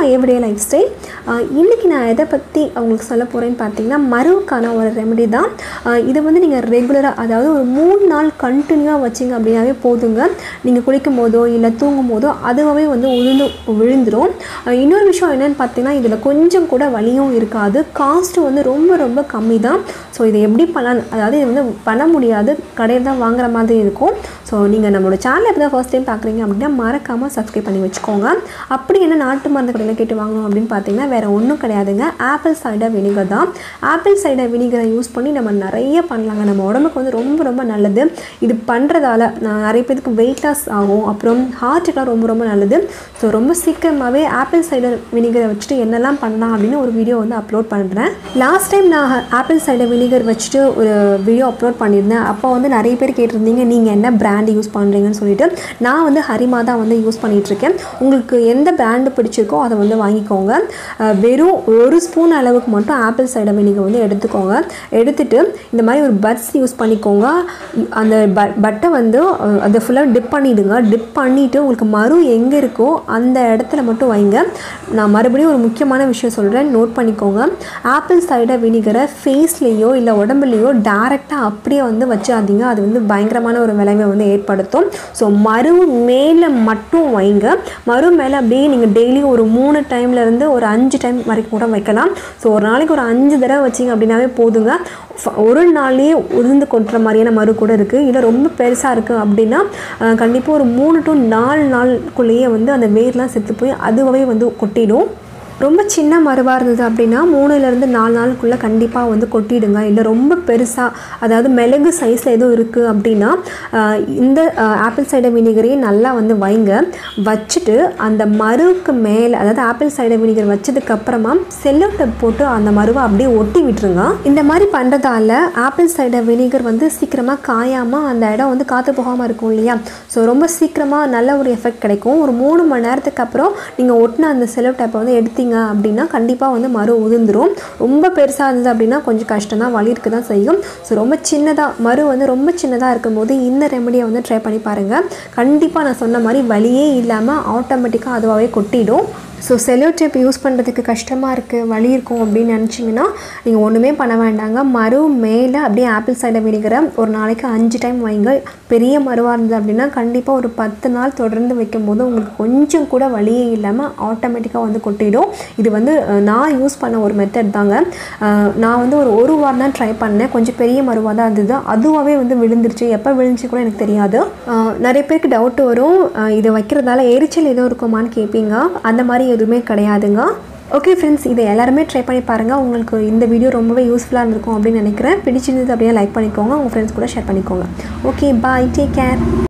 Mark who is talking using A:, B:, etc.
A: My everyday life style. இன்றைக்கி நான் எதை பற்றி அவங்களுக்கு சொல்ல போகிறேன்னு பார்த்தீங்கன்னா, மருவுக்கான ஒரு ரெமெடி தான். இதை வந்து நீங்கள் ரெகுலராக, அதாவது ஒரு 3 நாள் கண்டினியூவாக வச்சிங்க அப்படின்னாவே போதுங்க. நீங்கள் குளிக்கும் போதோ இல்லை தூங்கும் போதோ அதுவாகவே வந்து விழுந்துடும். இன்னொரு விஷயம் என்னென்னு பார்த்தீங்கன்னா, இதில் கொஞ்சம் கூட வலியும் இருக்காது. காஸ்ட்டு வந்து ரொம்ப ரொம்ப கம்மி தான். ஸோ இதை எப்படி பண்ணலாம், அதாவது இது வந்து பண்ண முடியாது, கடையில் தான் வாங்குற மாதிரி இருக்கும். ஸோ நீங்கள் நம்மளோட சேனல் எப்போ தான் ஃபர்ஸ்ட் டைம் பார்க்குறீங்க அப்படின்னா மறக்காமல் சப்ஸ்கிரைப் பண்ணி வச்சுக்கோங்க. அப்படி என்ன நாட்டு மருந்து கடையில் கேட்டு வாங்கணும் அப்படின்னு பார்த்தீங்கன்னா வேறு ஒன்றும் கிடையாதுங்க, ஆப்பிள் சைடர் வினிகர் தான். ஆப்பிள் சைடர் வினிகரை யூஸ் பண்ணி நம்ம நிறைய பண்ணலாங்க. நம்ம உடம்புக்கு வந்து ரொம்ப ரொம்ப நல்லது. இது பண்ணுறதால நிறைய பேருக்கு வெயிட் லாஸ் ஆகும், அப்புறம் ஹார்ட்டுக்கெலாம் ரொம்ப ரொம்ப நல்லது. ஸோ ரொம்ப சீக்கிரமாகவே ஆப்பிள் சைடர் வினிகரை வச்சுட்டு என்னெல்லாம் பண்ணலாம் அப்படின்னு ஒரு வீடியோ வந்து அப்லோட் பண்ணுறேன். லாஸ்ட் டைம் நான் ஆப்பிள் சைடர் வினிகர் வச்சுட்டு ஒரு வீடியோ அப்லோட் பண்ணியிருந்தேன். அப்போ வந்து நிறைய பேர் கேட்டிருந்தீங்க நீங்கள் என்ன பிராண்ட் யூஸ் பண்ணுறீங்கன்னு சொல்லிட்டு. நான் வந்து ஹரிமா தான் வந்து யூஸ் பண்ணிகிட்ருக்கேன். உங்களுக்கு எந்த பிராண்டு பிடிச்சிருக்கோ அதை வந்து வாங்கிக்கோங்க. வெறும் 1 ஸ்பூன் அளவுக்கு மட்டும் ஆப்பிள் சைடர் வினிகர் வந்து எடுத்துக்கோங்க. எடுத்துகிட்டு இந்த மாதிரி ஒரு பட்ஸ் யூஸ் பண்ணிக்கோங்க. அந்த பட்டை வந்து அதை ஃபுல்லாக டிப் பண்ணிவிடுங்க. டிப் பண்ணிவிட்டு உங்களுக்கு மரு எங்கே இருக்கோ அந்த இடத்துல மட்டும் வைங்க. நான் மறுபடியும் ஒரு முக்கியமான விஷயம் சொல்கிறேன், நோட் பண்ணிக்கோங்க. ஆப்பிள் சைடர் வினிகரை ஃபேஸ்லேயோ இல்லை உடம்புலையோ டேரெக்டாக அப்படியே வந்து வச்சாதீங்க. அது வந்து பயங்கரமான ஒரு விளைவை வந்து ஏற்படுத்தும். ஸோ மரு மேலே மட்டும் வைங்க. மரு மேலே அப்படியே நீங்கள் டெய்லி ஒரு 3 டைம்லேருந்து ஒரு 5 டைம் வரைக்கும் கூட வைக்கலாம். ஸோ ஒரு நாளைக்கு ஒரு 5 தடவை வச்சிங்க அப்படின்னாவே போதுங்க. ஒரு நாள்லேயே உதிர்ந்து கொட்டுற மாதிரியான மரு கூட இருக்குது. இல்லை ரொம்ப பெருசாக இருக்குது அப்படின்னா கண்டிப்பாக ஒரு 3 to 4 நாளுக்குள்ளேயே வந்து அந்த வேர்லாம் செத்து போய் அதுவாகவே வந்து கொட்டிடும். ரொம்ப சின்ன மருவாக இருந்தது அப்படின்னா 3லேருந்து 4 நாளுக்குள்ளே கண்டிப்பாக வந்து கொட்டிடுங்க. இல்லை ரொம்ப பெருசாக, அதாவது மிளகு சைஸில் எதுவும் இருக்குது அப்படின்னா இந்த ஆப்பிள் சைடர் வினிகரையே நல்லா வந்து வைங்க. வச்சுட்டு அந்த மருவுக்கு மேலே, அதாவது ஆப்பிள் சைடர் வினிகர் வச்சதுக்கப்புறமா செல்லோ டேப் போட்டு அந்த மருவை அப்படியே ஒட்டி விட்டுருங்க. இந்த மாதிரி பண்ணுறதால ஆப்பிள் சைடர் வினிகர் வந்து சீக்கிரமாக காயாமல் அந்த இடம் வந்து காற்று போகாமல் இருக்கும் இல்லையா. ஸோ ரொம்ப சீக்கிரமாக நல்ல ஒரு எஃபெக்ட் கிடைக்கும். ஒரு 3 மணி நேரத்துக்கு அப்புறம் நீங்கள் ஒட்டின அந்த செல்லோ டேப்பை வந்து எடுத்தீங்க அப்படின்னா கண்டிப்பாக வந்து மரு உதிர்ந்துடும். ரொம்ப பெருசாக இருந்தது அப்படின்னா கொஞ்சம் கஷ்டம் தான், வலி இருக்க தான் செய்யும். ஸோ ரொம்ப சின்னதாக, மரு வந்து ரொம்ப சின்னதாக இருக்கும்போது இந்த ரெமடியை வந்து ட்ரை பண்ணி பாருங்கள். கண்டிப்பாக நான் சொன்ன மாதிரி வலியே இல்லாமல் ஆட்டோமேட்டிக்காக அதுவாகவே கொட்டிடும். ஸோ செல்லோ டேப் யூஸ் பண்ணுறதுக்கு கஷ்டமாக இருக்குது, வலி இருக்கும் அப்படின்னு நினச்சிங்கன்னா நீங்கள் ஒன்றுமே பண்ண வேண்டாங்க. மரு மேலே அப்படியே ஆப்பிள் சைடர் வினிகரை ஒரு நாளைக்கு 5 டைம் வைங்க. பெரிய மருவாக இருந்தது அப்படின்னா கண்டிப்பாக ஒரு 10 நாள் தொடர்ந்து வைக்கும்போது உங்களுக்கு கொஞ்சம் கூட வலியே இல்லாமல் ஆட்டோமேட்டிக்காக வந்து கொட்டிடும். இது வந்து நான் யூஸ் பண்ண ஒரு மெத்தட் தாங்க. நான் வந்து ஒரு வாரம் தான் ட்ரை பண்ணேன். கொஞ்சம் பெரிய மருவாக தான் இருந்தது. அதுவாகவே வந்து விழுந்துருச்சு. எப்போ விழுந்துச்சு கூட எனக்கு தெரியாது. நிறைய பேருக்கு டவுட் வரும், இதை வைக்கிறதால எரிச்சல் எதுவும் இருக்குமான்னு கேட்பீங்க. அந்த மாதிரி எதுவுமே கிடையாதுங்க. ஓகே ஃப்ரெண்ட்ஸ், இதை எல்லாருமே ட்ரை பண்ணி பாருங்கள். உங்களுக்கு இந்த வீடியோ ரொம்பவே யூஸ்ஃபுல்லாக இருந்திருக்கும் அப்படின்னு நினைக்கிறேன். பிடிச்சிருந்தது அப்படியே லைக் பண்ணிக்கோங்க, உங்கள் ஃப்ரெண்ட்ஸ் கூட ஷேர் பண்ணிக்கோங்க. Okay, bye, take care.